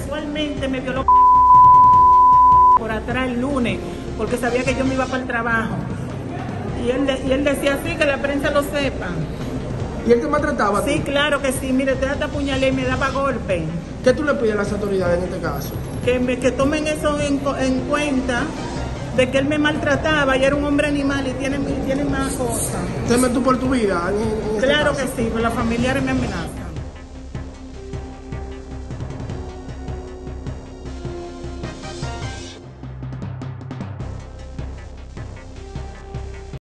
casualmente me violó por atrás el lunes, porque sabía que yo me iba para el trabajo. Y él decía así, que la prensa lo sepa. ¿Y él te maltrataba? Sí, claro que sí. Mire, usted hasta apuñalé y me daba golpe. ¿Qué tú le pides a las autoridades en este caso? Que tomen eso en cuenta, de que él me maltrataba y era un hombre animal y tiene más cosas. ¿Temes tú por tu vida? Claro que sí, pero los familiares me amenazan.